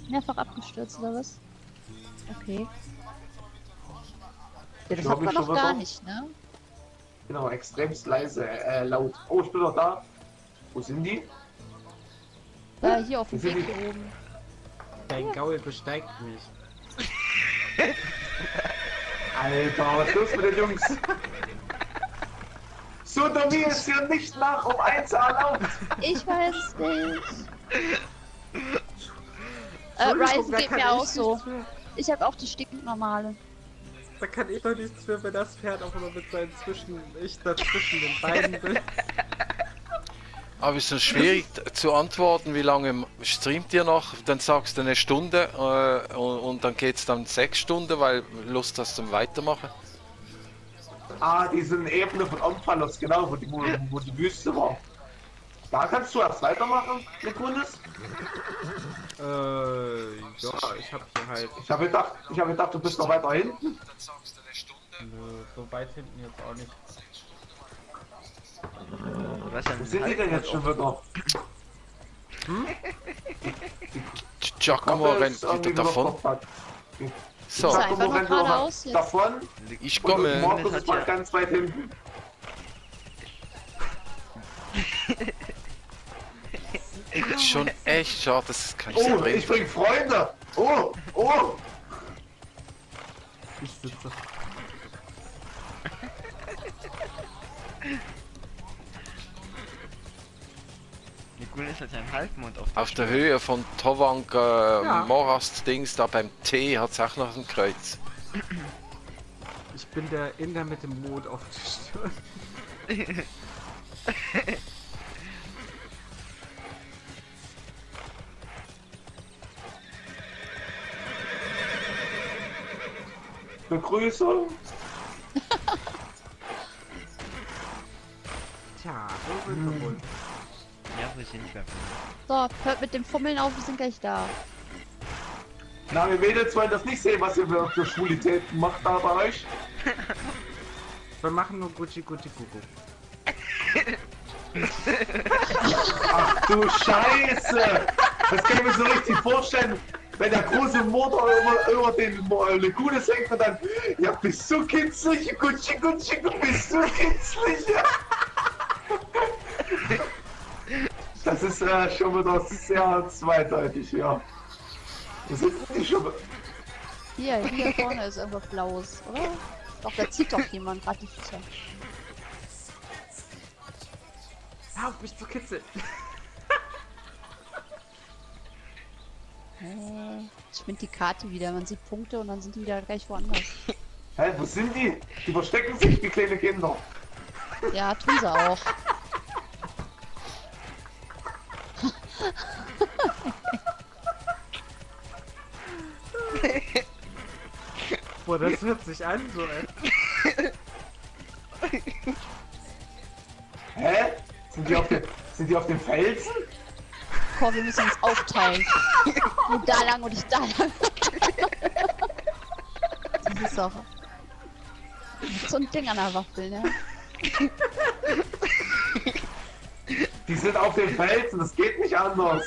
Mehrfach abgestürzt oder was? Okay. Ja, das Ich hat man schon doch gar wieder. nicht, ne? Genau, extremst leise, laut. Oh, ich bin noch da. Wo sind die? Da hier auf Wo dem sind Weg die? hier oben. Dein Gaul besteigt mich. Alter, was ist los mit den Jungs? Sodomie ist hier nicht nach um 1 erlaubt. Ich weiß es nicht. Entschuldigung, Ryzen da geht kann mir ich auch nichts so. für. Ich habe auch die stinknormale. Da kann ich doch nichts für, wenn das Pferd auch immer mit seinen ich dazwischen den Beinen bin. Aber es ist so schwierig zu antworten, wie lange streamt ihr noch? Dann sagst du eine Stunde und dann geht es dann 6 Stunden, weil Lust hast zum Weitermachen. Ah, diese Ebene von Omphalos, genau, wo die Wüste war. Da kannst du erst weitermachen, Nikundes? Ja, ich hab hier halt. Ich habe gedacht, du bist noch weiter hinten. Nö, so weit hinten jetzt auch nicht. Wo sind die denn jetzt schon wieder? Giacomo Koppel rennt ist irgendwie wieder wieder davon. verpackt. So, Sei Giacomo einfach rennt noch wieder geradeaus jetzt. davon. ich Und komme. Markus ist mal ganz weit hinten. Schon echt schade, dass es kein Oh, Sprint. ich bring Freunde. Oh, oh. Ich sitze. Nikulis hat seinen Halbmond Auf der Höhe von Towang Ja. Morast Dings, da beim T hat es auch noch ein Kreuz. Ich bin der Inder mit dem Mond auf der Stirn. Begrüßung. Tja, so sind wir wohl. Ja, wo sind wir? So, hört mit dem Fummeln auf, wir sind gleich da. Na, wir Mädels wollen das nicht sehen, was ihr für Schwulitäten macht da bei euch. Wir machen nur Gucci Gucci Kuckuck. Ach du Scheiße! Das kann ich mir so richtig vorstellen, wenn der große Motor über den Lekunes hängt und dann, ja, bist du kitzlig, Gucci, Gucci, bist du kitzlig? Das ist schon wieder sehr zweideutig, ja. Das ist nicht schon... Hier vorne ist irgendwas Blaues, oder? Doch, da zieht doch jemand gerade die Füße. Hör auf mich zu kitzeln! Ich finde die Karte wieder, man sieht Punkte und dann sind die wieder gleich woanders. Hä, wo sind die? Die verstecken sich wie kleine Kinder. Ja, tun sie auch. Boah, das hört sich an so, ey. Hä? Sind die auf dem Felsen? Komm, wir müssen uns aufteilen. Du da lang und ich da lang. Das ist doch so ein Ding an der Waffel, ne? Die sind auf dem Felsen, das geht nicht anders.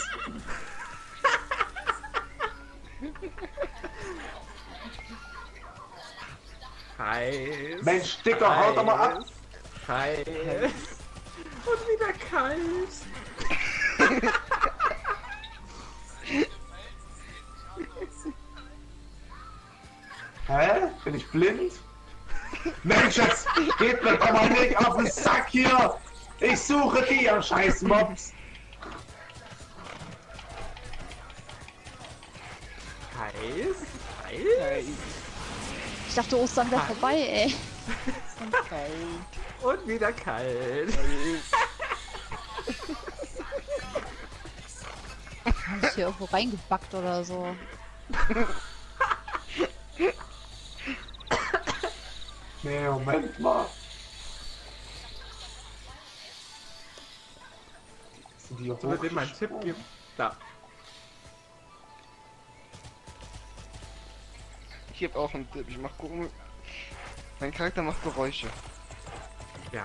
Heiß. Mensch, Dicker, haut doch mal ab. Heiß. Und wieder kalt. Hä? Bin ich blind? Mensch, jetzt geht mir doch mal nicht auf den Sack hier! Ich suche die, ihr scheiß Mobs! Heiß. Heiß. Ich dachte, Ostern wäre vorbei, ey. Und wieder kalt. Hab ich hier irgendwo reingebackt oder so. Nee, Moment mal. Sind die hier Soll ich dir mal einen Tipp hochgesprungen? geben? Da. Ich hab auch einen Tipp. Ich mach gucken. Mein Charakter macht Geräusche. Ja.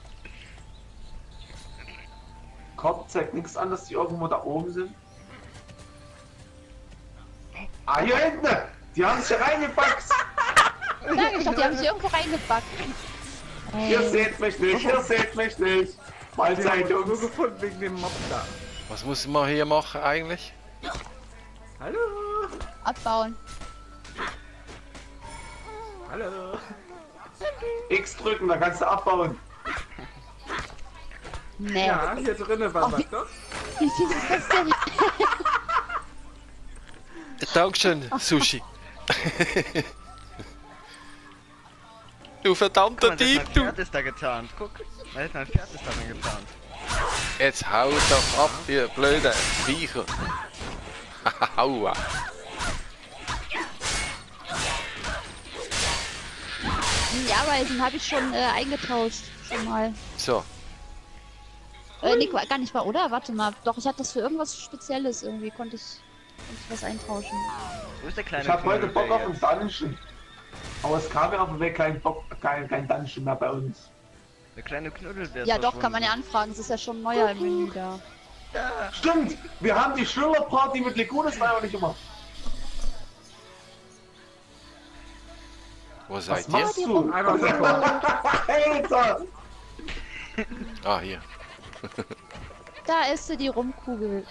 Kopf zeigt nichts an, dass die irgendwo da oben sind. Ah, hier hinten! Die haben sich reingepackt! Sag ich doch, die haben sich irgendwo reingepackt. Ihr seht mich nicht, ihr seht mich nicht! Die Mahlzeit, haben uns nur Jungs! gefunden wegen dem Mob da. Was muss man hier machen eigentlich? Hallo! Abbauen. Hallo! X drücken, da kannst du abbauen. Nee. Ja, hier drinnen war Oh, was, wie- doch? Wie viel ist das denn? Dankeschön, Sushi. Du verdammter Guck mal, Dieb, mein du! Pferd ist da getarnt. Guck, mein Pferd ist da getarnt. Jetzt haut doch ab, ihr blöde Viecher. Aua. Die Ameisen habe ich schon eingetauscht. Schon mal. So, Nee, gar nicht mal, oder? Warte mal. Doch, ich hatte das für irgendwas Spezielles irgendwie. Konnte ich was eintauschen. Wo ist der kleine Ich hab heute Knödel, Bock der auf einen Dungeon. Aber es kam ja auf dem Weg kein Dungeon mehr bei uns. Der kleine Knödel, der ist Ja, doch, kann man ja verschwunden. anfragen. Es ist ja schon neuer im Menü da. Stimmt! Wir haben die Schiller-Party mit Legunes leider nicht gemacht. wo Was seid ihr? machst du? Einmal so Alter! Ah, hier. Da ist sie, die Rumkugel.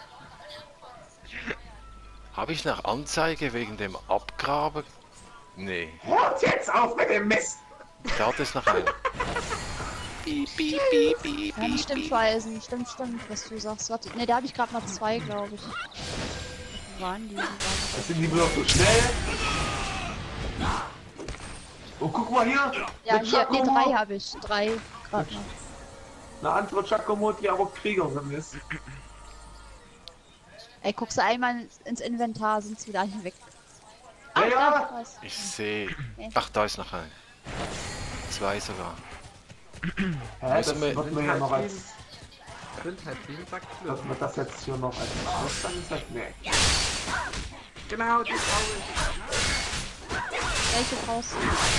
Habe ich noch Anzeige wegen dem Abgraben? Nee, Hört jetzt auf mit dem Mist! da ist noch einer. Piep, piep, piep, piep, Ja, piep, stimmt, piep. Weisen. Stimmt, was du sagst. Warte, ne, da habe ich gerade mal 2, glaube ich. Wo waren die? Das sind die wieder so schnell. Oh, guck mal hier! Ja, mit hier, ne, Giacomo. 3 habe ich. 3 gerade noch. Eine andere Giacomo, die aber Kriegerin ist. Ey, guckst du einmal ins Inventar, sind sie wieder alle weg. Ja, ja. da, was? Ich sehe. Ach, da ist noch einer. 2 sogar. Hä, das Müssen wir- wird mir ja noch als... Sind halt wie gesagt Dass Schlüssel. man das jetzt hier noch als Ausgang sagt? Nee. Genau, die brauche ich. Welche brauchst du?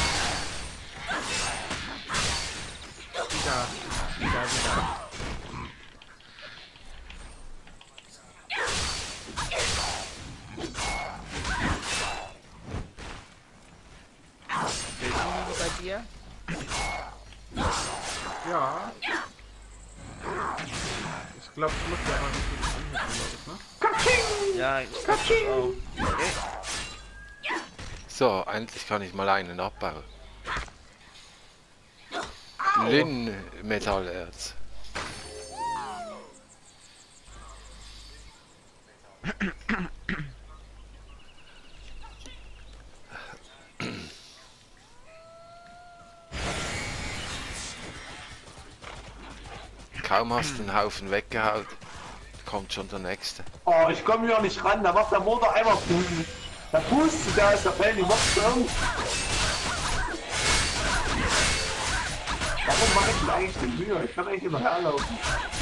Wieder. Bei dir? Ja. Ich glaube, ich muss ja mal ein bisschen anhören, glaube ich, ne? Ja, ich glaub das auch. Okay. So, endlich kann ich mal einen abbauen. Lin-Metallerz. Kaum hast du den Haufen weggehauen, kommt schon der nächste. Oh, ich komme hier nicht ran. Da macht der Motor einmal... Da pustet der ist der Fell, die macht um. Warum mache ich denn eigentlich die Mühe? Ich kann eigentlich immer herlaufen.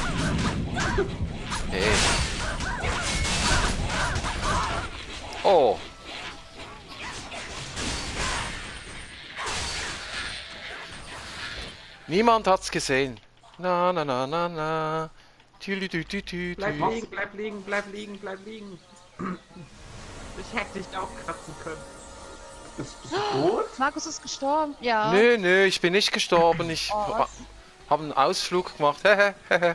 Hey. Oh. Niemand hat's gesehen. Na na na na na. Tülü tü tü tü Bleib tü. liegen, bleib liegen, bleib liegen, bleib liegen. Ich hätte dich auch kratzen können. Bist du tot? Markus ist gestorben. Ja. Nö, nö, ich bin nicht gestorben. Ich Oh, was? habe einen Ausflug gemacht. Hehe, hehe.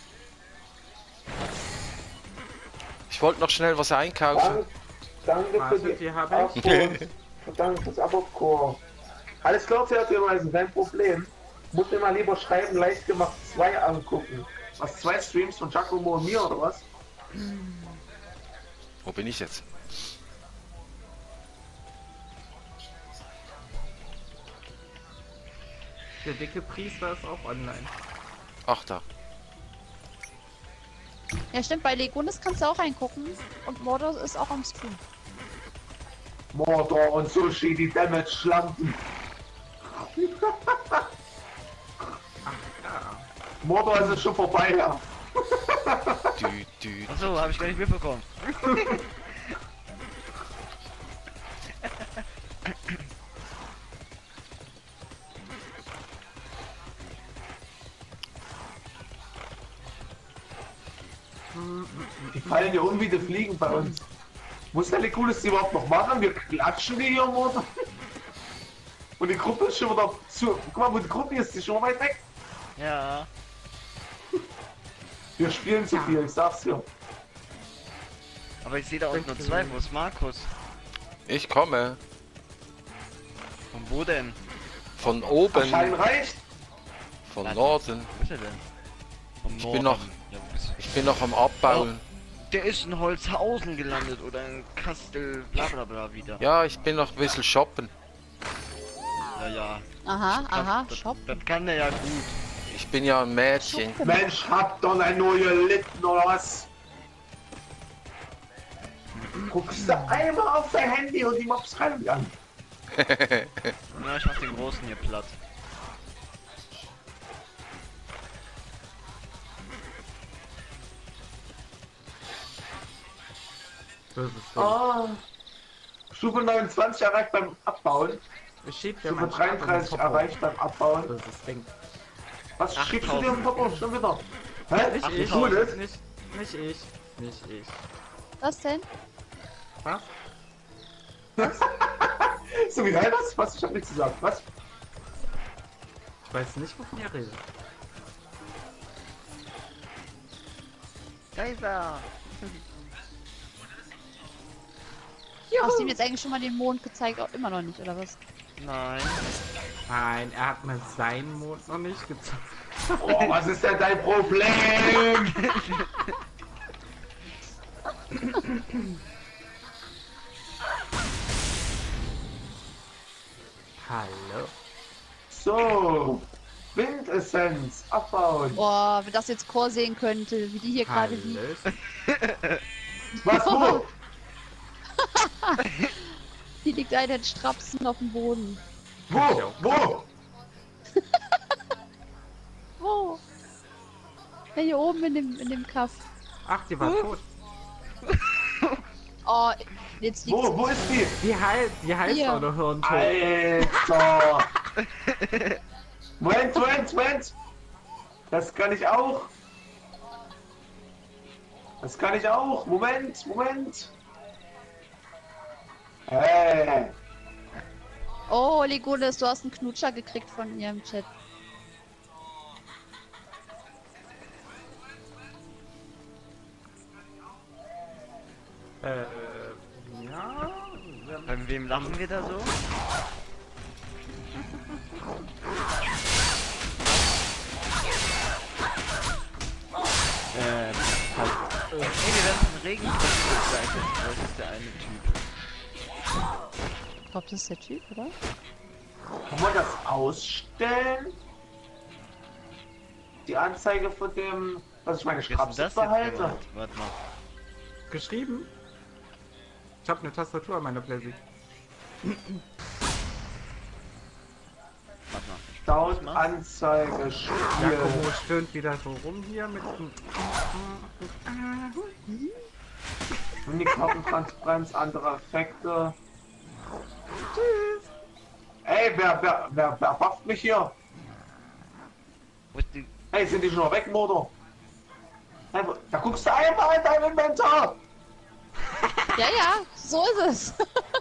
Ich wollte noch schnell was einkaufen. Danke Was für die habe ich? Abos. Danke fürs Abo-Core. Alles klar, Theaterweisen, kein Problem. Muss mir mal lieber schreiben, leicht gemacht 2 angucken. Was, 2 Streams von Giacomo und mir, oder was? Wo bin ich jetzt? Der dicke Priester ist auch online. Ach da. Ja, stimmt, bei Legunis kannst du auch reingucken. Und Mordor ist auch am Stream. Mordor und Sushi, die Damage-Schlampen. Ja. Mordor ist es schon vorbei, ja. Dü, dü. Achso, habe ich gar nicht mitbekommen. Die fallen ja um wie die Fliegen bei uns. Muss der Cooles die überhaupt noch machen? Wir klatschen die hier im Motor. Und die Gruppe ist schon wieder zu. Guck mal, wo die Gruppe ist, die ist schon weit weg. Ja. Wir spielen zu viel, ich sag's dir. Aber ich sehe da unten nur zwei. Wo ist Markus? Ich komme. Von wo denn? Von oben. Schein reicht. Von Norden. Wo ist er denn? Vom Ich Norden. bin noch- Ja, wo bist Ich bin noch am Abbauen. Der ist in Holzhausen gelandet oder in Kastel bla bla bla wieder. Ja, ich bin noch ein bisschen shoppen. Ja, ja. Aha, aha, Das, Shop. das kann der ja gut. Ich bin ja ein Mädchen. Mensch, habt doch ein neue Litten oder was? Guckst du einmal auf dein Handy und die Mobs rein an. Ja, ich mach den großen hier platt. Das ist so. Ah. Stufe 29 erreicht beim Abbauen. Ich schieb dir Stufe meinen Stab in den 33 Popo. erreicht beim Abbauen. Das ist Ding. Was Ach, schiebst du dir im Popo schon wieder? Hä? Nicht Ach, ich. cool ist? Nicht ich. Nicht ich. Was denn? Was? So wie geil was? Was? Ich hab nichts gesagt. Was? Ich weiß nicht, wovon ihr redet. Da ist er! Hast du ihm jetzt eigentlich schon mal den Mond gezeigt? Auch immer noch nicht, oder was? Nein. Nein, er hat mir seinen Mond noch nicht gezeigt. Oh, was ist denn dein Problem? Hallo. So. Windessenz. Abbauen. Boah, wenn das jetzt Chor sehen könnte, wie die hier gerade liegt. Hallo. Was? Wo? Die liegt einen Strapsen auf dem Boden. Wo? Wo? Wo? Ja, hier oben in dem Kaff. Ach, die war tot. Oh, jetzt liegt Wo? Wo ist die? Die heißt Hier. auch noch Hirntod. Alter. Moment. Das kann ich auch. Moment. Hey. Oh, Legolas, du hast einen Knutscher gekriegt von ihrem Chat. Ja. Bei wem lachen wir da so? Hey, wir werden von Regen begleitet. Das ist der eine Typ. Ich glaube, das ist der Typ, oder? Kann man das ausstellen? Die Anzeige von dem, was ich meine Wer ist denn Strapse das jetzt behalte. gemacht? Warte mal. Geschrieben? Ich habe eine Tastatur an meiner Playsee. Warte mal. Down Anzeige Spiel. Jakobo stöhnt wieder so rum hier mit dem... Unikartentransparenz, andere Effekte. Tschüss. Ey, wer bufft mich hier? Wo ist die... Hey, sind die schon noch weg, Motor? Hey, da guckst du einmal in dein Inventar! Ja, so ist es.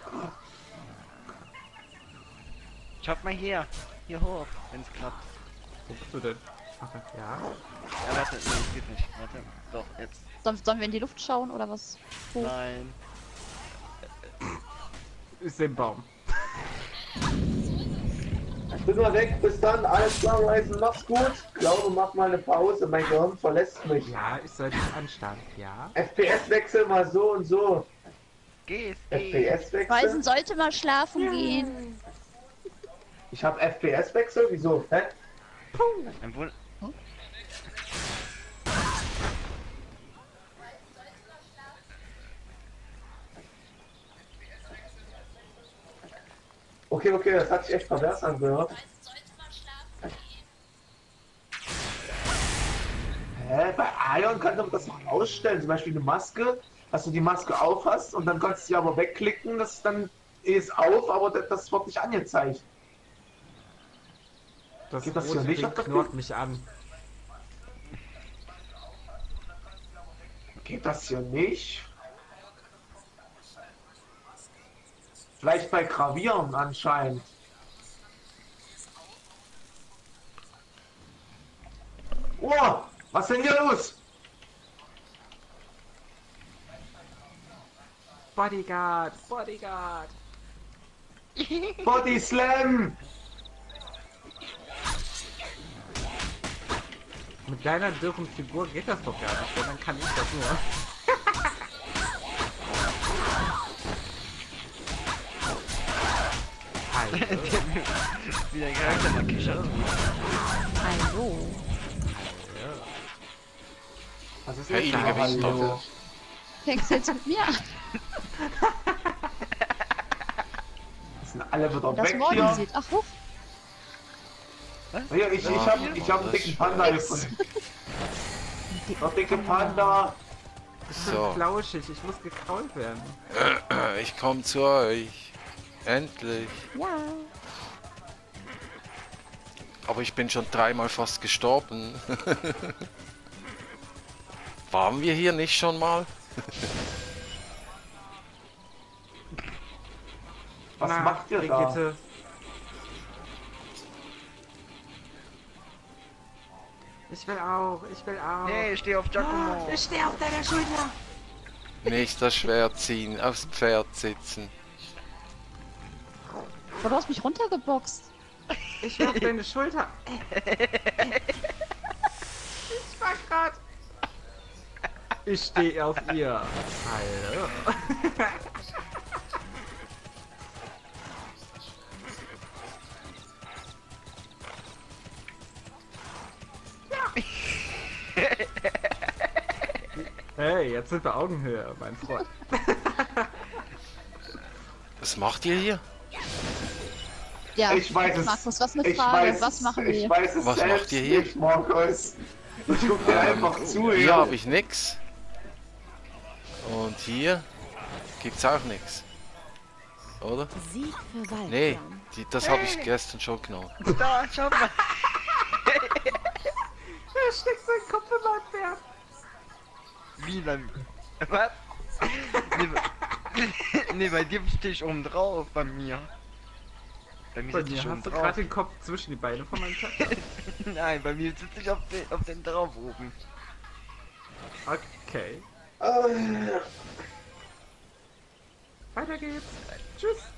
Schaut mal hier. Hier hoch, wenn es klappt. Wo bist du denn? Ach, ja. Ja, warte, nee, das geht nicht. Warte, doch, jetzt. Sollen wir in die Luft schauen, oder was? Wo? Nein. Ist im Baum. Ich bin mal weg, bis dann, alles klar, Ryzen, mach's gut. Glaube, mach mal eine Pause, mein Gehirn verlässt mich. Ja, ich soll dich anstanden, ja. FPS-Wechsel mal so und so. Geh. FPS-Wechsel? Weisen sollte mal schlafen gehen. Ich hab FPS-Wechsel? Wieso? Hä? Ein Wunder. Okay, das hat sich echt pervers angehört. Hä? Bei Ion kann man das noch ausstellen. Zum Beispiel eine Maske, dass du die Maske auf hast und dann kannst du sie aber wegklicken, das dann ist auf, aber das wird nicht angezeigt. Das Geht das rote hier nicht Ding auf das knurrt Bild? mich an. Geht das hier nicht? Vielleicht bei Gravieren anscheinend. Oh, was ist denn hier los? Bodyguard, Bodyguard. Body Slam! Mit deiner dürren Figur geht das doch gar nicht, denn dann kann ich das nur. Hallo. Wie der Charakter mal kichert. Hallo. Was ist Heilige jetzt Wichser. Fängst du jetzt mit mir an? Sind alle wieder Das weg Morden hier? sieht. Ach, hoch. Ja, ich hab einen dicken Panda gefunden. Der dicke Panda. Ich bin So. flauschig, ich muss gekrault werden. Ich komme zu euch. Endlich. Ja. Aber ich bin schon dreimal fast gestorben. Waren wir hier nicht schon mal? Was macht ihr da? Brigitte. Ich will auch, ich will auch. Hey, ich stehe auf Giacomo. Ich stehe auf deiner Schulter. Nicht das Schwert ziehen, aufs Pferd sitzen. Oh, du hast mich runtergeboxt. Ich will auf deine Schulter. Ich war grad. Ich stehe auf ihr. Hallo. Hey, jetzt sind wir Augenhöhe, mein Freund. Was macht ihr hier? Ja, Ich weiß es. Markus, was eine Ich Frage. weiß, Was machen wir ich hier? weiß es Was selbst macht ihr hier? nicht, Markus. Ich guck dir einfach zu. Hier ja. habe ich nix. Und hier gibt's auch nix. Oder? Sieg für Waldbrand. Nee, das habe ich gestern schon genommen. Da, schau mal. Er steckt seinen Kopf in mein Pferd. Wie dann? Was? Nee, bei dir stehe ich oben drauf, bei mir. Bei mir Bei sitze dir ich oben hast du drauf. gerade den Kopf zwischen die Beine von meinem Pferd. Nein, bei mir sitze ich auf den drauf oben. Okay. Ah. Weiter geht's. Tschüss.